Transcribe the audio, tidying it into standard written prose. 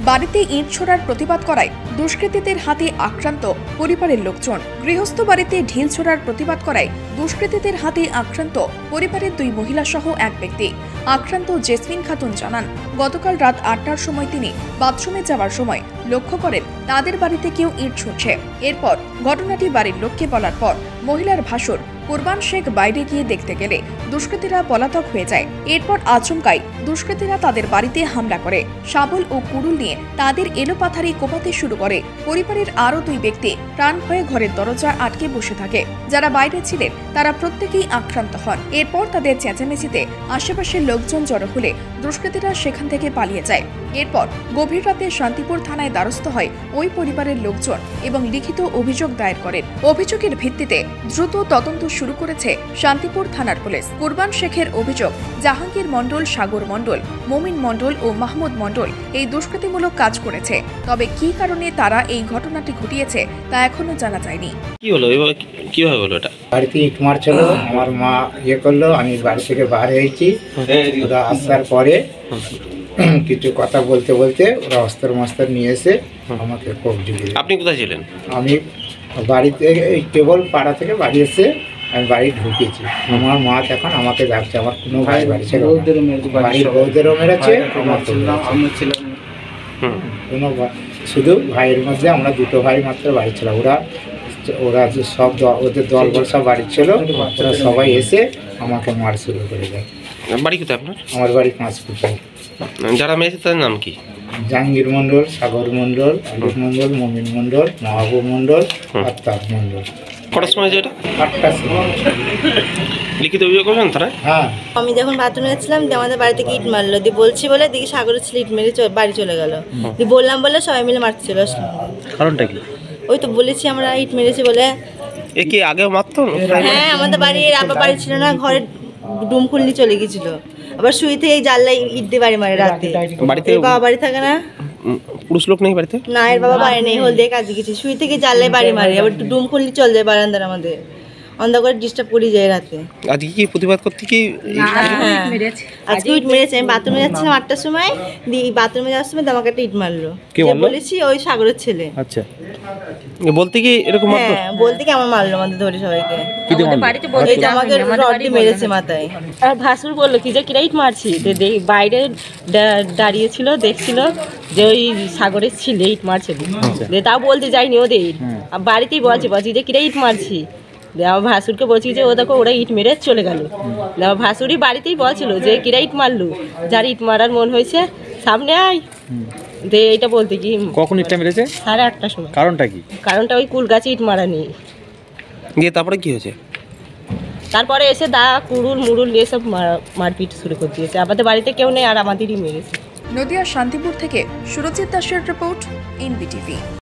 বাড়িতে ইট ছোড়ার প্রতিবাদ করায় দুষ্কৃতীদের হাতে আক্রান্ত পরিবারের লোকজন। গৃহস্থ বাড়িতে ঢিল ছোড়ার প্রতিবাদ করায় দুষ্কৃতীদের হাতে আক্রান্ত পরিবারের 2 মহিলা সহ এক ব্যক্তি। আক্রান্ত জেসমিন খাতুন জানান, গতকাল রাত 8টার সময় তিনি বাথরুমে যাওয়ার সময় লক্ষ্য করেন তাদের বাড়িতে কেউ ইট ছুঁড়ছে। এরপর ঘটনাটি বাড়ির লোককে বলার পর মহিলার ভাসুর কুরবান শেখ বাইরে গিয়ে দেখতে গেলে দুষ্কৃতীরা পলাতক হয়ে যায়। এরপর আচমকাই দুষ্কৃতীরা তাদের বাড়িতে হামলা করে শাবল ও কুড়ুল নিয়ে তাদের এলোপাথারি কোপাতে শুরু করে। পরিবারের আরও 2 ব্যক্তি প্রাণ ভয়ে ঘরের দরজা আটকে বসে থাকে। যারা বাইরে ছিলেন তারা প্রত্যেকেই আক্রান্ত হন। এরপর তাদের চেঁচামেচিতে আশেপাশের লোকজন জড়ো হলে দুষ্কৃতীরা সেখান থেকে পালিয়ে যায়। এরপর গভীর রাতে শান্তিপুর থানায় দ্বারস্থ হয় ওই পরিবারের লোকজন এবং লিখিত অভিযোগ দায়ের করেন। অভিযোগের ভিত্তিতে দ্রুত তদন্ত শুরু করেছে শান্তিপুর থানার পুলিশ। কুরবান শেখের অভিযোগ, জাহাঙ্গীর মণ্ডল, সাগর মণ্ডল, মমিন মণ্ডল ও মাহমুদ মণ্ডল এই দুষ্কৃতিমূলক কাজ করেছে। তবে কি কারণে তারা এই ঘটনাটি ঘটিয়েছে তা এখনো জানা যায়নি। কি হলো, কিভাবে হলো এটা? বাড়িতে ইট মারছিল, আমার মা করলো, আমি বাড়ি থেকে বার হয়েছি। ওরা আসার পরে কিছু কথা বলতে বলতে ওরা অস্ত্র মস্ত্র নিয়ে এসে আমাকে কবজি দিল। আপনি কোথায় ছিলেন? আমি বাড়িতে কেবল পাড়া থেকে বাড়ি এসে আমি বাড়ি ঢুকেছি। আমার মা এখন আমাকে ডাকছে, আমার কোনো ভাই বাড়ি ছিল, বাড়ির বউদেরও মেরেছে, আমার কোনো শুধু ভাইয়ের মধ্যে আমরা 2 ভাই মাত্র বাড়ি ছিল। ওরা যে সব ওদের দল বল সব বাড়ি ছিল, ওরা সবাই এসে আমাকে মার শুরু করে দেয়। বাড়ি কোথায় আপনার? আমার বাড়ি 5 ফুট। যারা মেরেছে তাদের নাম কি? জাহাঙ্গীর মণ্ডল, সাগর মণ্ডল, আলিফ মণ্ডল, মমিন মণ্ডল, মাহবুব মণ্ডল আর তাপ মণ্ডল। কটার সময় যে এটা? 8টার সময়। লিখিত অভিযোগ করবেন তারা? হ্যাঁ, আমি যখন বাথরুমে যাচ্ছিলাম আমাদের বাড়ি থেকে ইট মারলো, দিয়ে বলছি বলে দিকে সাগরের ছেলে ইট মেরে বাড়ি চলে গেল। দিয়ে বললাম বলে সবাই মিলে মারতে চলে আসলো। কারণটা কি? ওই তো বলেছি আমরা ইট মেরেছি বলে। এ কি আগেও মারতো? হ্যাঁ, আমাদের বাড়ির আবার বাড়ি ছিল না, ঘরে ডুম খুলনি চলে গেছিল। আবার শুই থেকে এই জানলায় ইট দিয়ে বাড়ি মারে রাতে। বাড়িতে বাবা বাড়ি থাকে না, পুরুষ লোক নেই বাড়িতে? না, এর বাবা বাড়ি নেই, হল দিয়ে কাজে গেছে। শুই থেকে জানলায় বাড়ি মারে, আবার ডুম খুলনি চলে যায় বারান্দার, আমাদের অন্ধকার ডিস্টার্ব করে যায় রাতে। আজকে কি প্রতিবাদ করতে কি আজকে ইট মেরেছে? আমি বাথরুমে যাচ্ছিলাম 8টার সময়, দিয়ে বাথরুমে যাওয়ার সময় আমাকে একটা ইট মারলো। বলেছি ওই সাগরের ছেলে। আচ্ছা, বলতে কি এরকম? হ্যাঁ, বলতে কি আমার মারলো, আমাদের ধরে সবাইকে। আমাকে রড দিয়ে মেরেছে মাথায়। আর ভাসুর বললো কি যে কিরা ইট মারছি, বাইরে দাঁড়িয়েছিল, দেখছিল যে ওই সাগরের ছেলে ইট মারছে। তাও বলতে যায়নি ওদের, বাড়িতেই বলছি যে কিরা ইট মারছি। আমার ভাসুরকে বলছি যে ও দেখো ওরা ইট মেরে চলে গেল। আমার ভাসুরই বাড়িতেই বলছিল যে কিরা ইট মারলু, যার ইট মারার মন হয়েছে সামনে আয়। এইটা বলতে কি কখন ইটটা মেরেছে? 8:30টার সময়। কারণটা কি? কারণটা ওই কুল গাছে ইট মারা নেই। দিয়ে তারপরে কি হয়েছে? তারপরে এসে কুড়ুল মুড়ুল এসব মারপিট শুরু করে দিয়েছে। আমাদের বাড়িতে কেউ নেই, আর আমাদেরই মেরেছে। নদিয়া শান্তিপুর থেকে সুরজিৎ দাসের রিপোর্ট, NBTV।